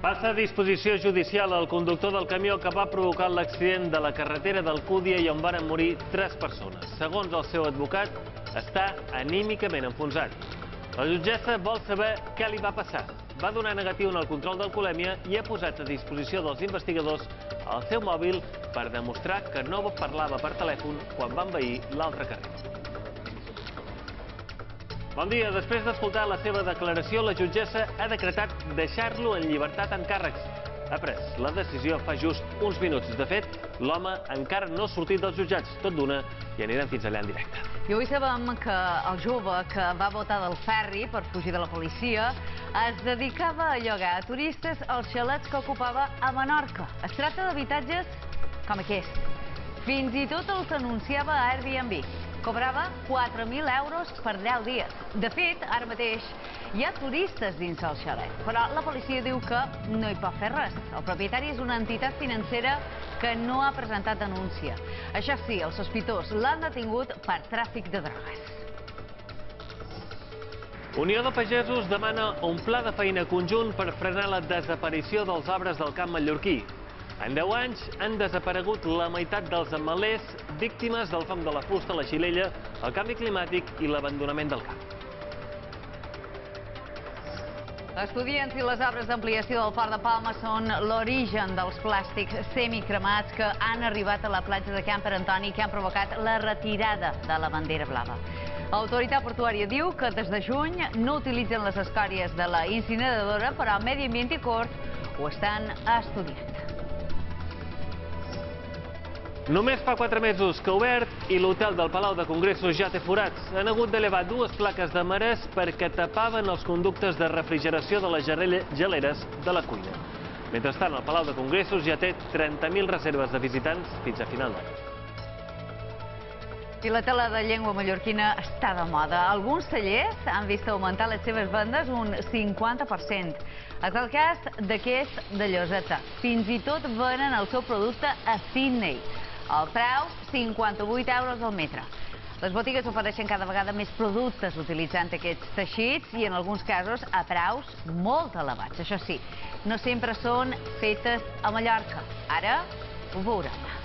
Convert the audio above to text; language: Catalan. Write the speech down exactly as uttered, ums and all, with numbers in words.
Passa a disposició judicial el conductor del camió que va provocar l'accident de la carretera d'Alcúdia i on varen morir tres persones. Segons el seu advocat, està anímicament enfonsat. La jutgessa vol saber què li va passar. Va donar negatiu en el control d'alcoholèmia i ha posat a disposició dels investigadors el seu mòbil per demostrar que no parlava per telèfon quan va envair l'altre carrer. Bon dia. Després d'escoltar la seva declaració, la jutgessa ha decretat deixar-lo en llibertat amb càrrecs. Ha pres la decisió fa just uns minuts. De fet, l'home encara no ha sortit dels jutjats. Tot d'una, i anirem fins allà en directe. I avui sabem que el jove que va votar del ferri per fugir de la policia es dedicava a llogar a turistes els xalets que ocupava a Menorca. Es tracta d'habitatges com aquest. Fins i tot els anunciava a Airbnb. Cobrava quatre mil euros per deu dies. De fet, ara mateix hi ha turistes dins el xalet, però la policia diu que no hi pot fer res. El propietari és una entitat financera que no ha presentat denúncia. Això sí, el sospitós l'han detingut per tràfic de drogues. Unió de Pagesos demana un pla de feina conjunt per frenar la desaparició dels arbres del camp mallorquí. En deu anys han desaparegut la meitat dels amalers víctimes del foc de la fusta, la xilella, el canvi climàtic i l'abandonament del camp. Estudiants i les obres d'ampliació del Port de Palma són l'origen dels plàstics semicremats que han arribat a la platja de Can Pere Antoni i que han provocat la retirada de la bandera blava. L'autoritat portuària diu que des de juny no utilitzen les escòries de la incineradora, però Medi Ambient i Corts ho estan estudiant. Només fa quatre mesos que ha obert i l'hotel del Palau de Congressos ja té forats. Han hagut d'elevar dues plaques de marès perquè tapaven els conductes de refrigeració de les geleres de la cuina. Mentrestant, el Palau de Congressos ja té trenta mil reserves de visitants fins a final d'any. I la tela de llengua mallorquina està de moda. Alguns tallers han vist augmentar les seves vendes un cinquanta per cent. És el cas d'aquest de Lloseta. Fins i tot venen el seu producte a Sydney. El preu, cinquanta-vuit euros al metre. Les botigues ofereixen cada vegada més productes utilitzant aquests teixits i en alguns casos a preus molt elevats. Això sí, no sempre són fetes a Mallorca. Ara ho veurem.